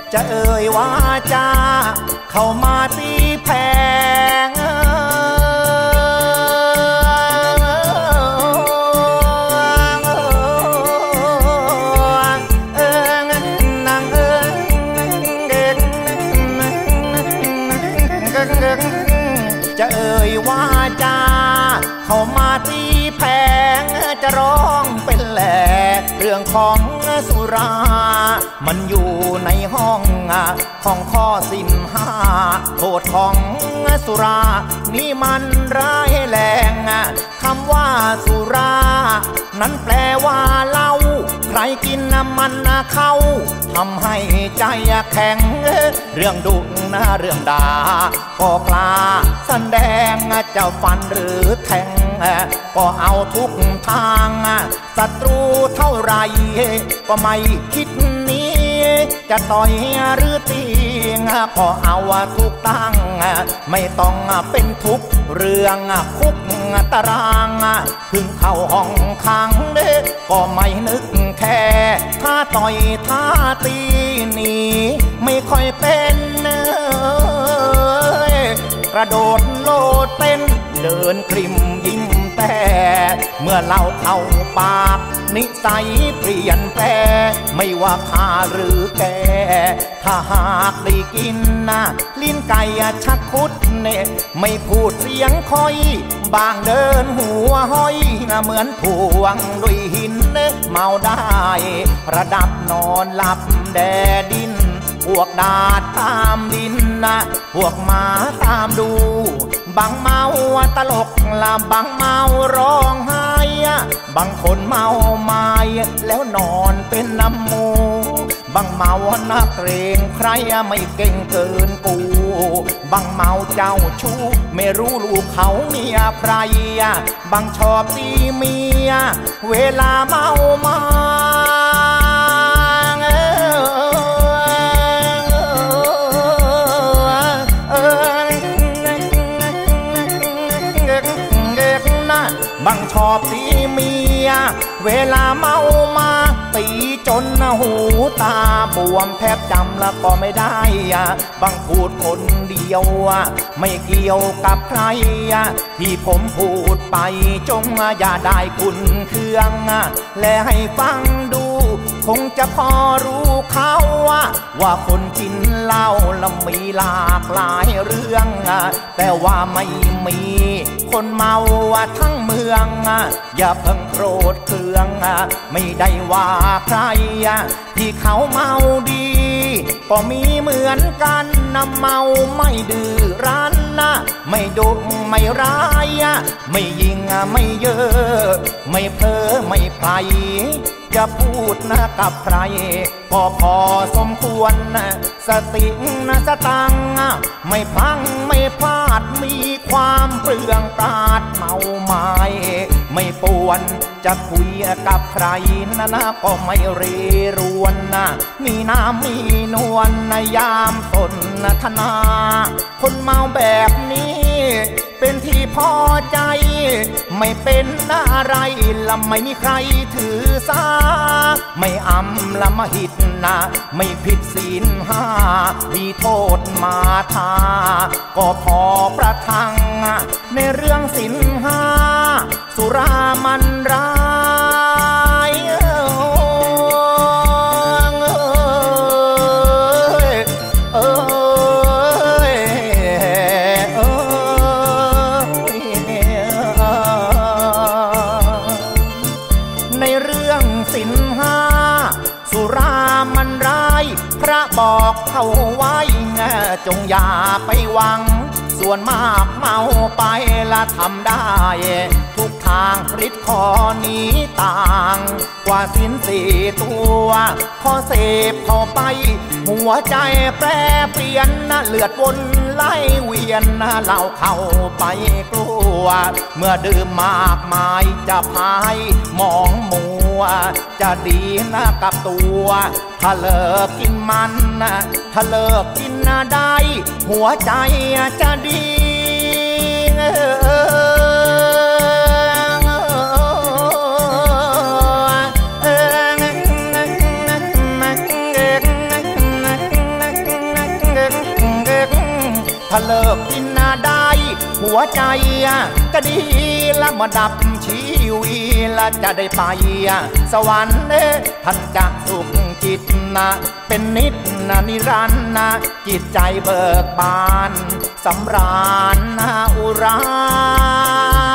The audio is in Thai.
จะเอ่ยว่าจ้าเข้ามาตีแพงจะเอ่ยว่าจ้าเข้ามาตีแพงจะร้องเป็นแหล่เรื่องของสุรามันอยู่ในห้องของข้อสินห้าโทษของสุรานี่มันร้ายแรงคำว่าสุรานั้นแปลว่าเหล้าใครกินมันเข้าทำให้ใจแข็งเรื่องดุนะเรื่องด่าก็กล้าแสดงจะฟันหรือแทงก็เอาทุกทางศัตรูเท่าไรก็ไม่คิดนี้จะต่อยหรือตีก็เอาทุกตั้งไม่ต้องเป็นทุกเรื่องคุกตารางถึงเข้าห้องขังก็ไม่นึกแค่ถ้าต่อยถ้าตีนี่ไม่ค่อยเป็นกระโดดโลดเต้นเดินกลิ่มยิ้มแต่เมื่อเล่าเข้าปากนิสัยเปลี่ยนแปลไม่ว่าข้าหรือแกถ้าหากได้กินลิ้นไก่ชักคุดเนี่ยไม่พูดเสียงคอยบางเดินหัวห้อยเหมือนถ่วงด้วยหินเมาได้ระดับนอนหลับแดดินพวกดาดตามดินพวกหมาตามดูบางเมาตลกละบางเมาร้องไห้บางคนเมาไม้แล้วนอนเป็นน้ำมูบางเมานักเกรงใครไม่เก่งเกินกูบางเมาเจ้าชู้ไม่รู้ลูกเขาเมียใครบางชอบตีเมียเวลาเมามาบางชอบตีเมียเวลาเมามาตีจนหูตาบวมแทบจำแล้วก็ไม่ได้บางพูดคนเดียวไม่เกี่ยวกับใครที่ผมพูดไปจงอย่าได้คุณเครื่องและให้ฟังดูคงจะพอรู้เขาว่าคนกินเหล้าแล้วมีหลากหลายเรื่องแต่ว่าไม่มีคนเมาทั้งเมืองอย่าเพิ่งโกรธเคืองไม่ได้ว่าใครที่เขาเมาดีก็มีเหมือนกันเมาไม่ดื้อรั้นไม่ดุไม่ร้ายไม่ยิงไม่เยอะไม่เพ้อไม่ไพร่จะพูดกับใครก็พอสมควรสติสตังไม่พลั้งไม่พลาดมีความเปลืองปราดเมาไม้ไม่ป่วนจะคุยกับใครก็ไม่เรรวนมีน้ำมีนวลยามสนทนาคนเมาแบบนี้เป็นที่พอใจไม่เป็นอะไรละไม่มีใครถือสาไม่อำละมาหิดไม่ผิดศีลห้ามีโทษมาทาก็พอประทังในเรื่องศีลห้าสุรามันร้ายพระบอกเขาไว้จงอย่าไปหวังส่วนมากเมาไปละทำได้ทุกทางฤทธิ์ขอนี้ต่างกว่าสินสี่ตัวพอเสพเข้าไปหัวใจแปรเปลี่ยนเลือดวนไหลเวียนเหล้าเข้าไปกลัวเมื่อดื่มมากมายจะพายมองมัวจะดีกับตัวถ้าเลิกกินมันถ้าเลิกกินได้หัวใจจะดีหัวใจจะดีละมาดับชีวีละจะได้ไปสวรรค์ท่านจะสุขจิตนะเป็นนิจนะนิรันดร์นะจิตใจเบิกบานสำราญนะอุรา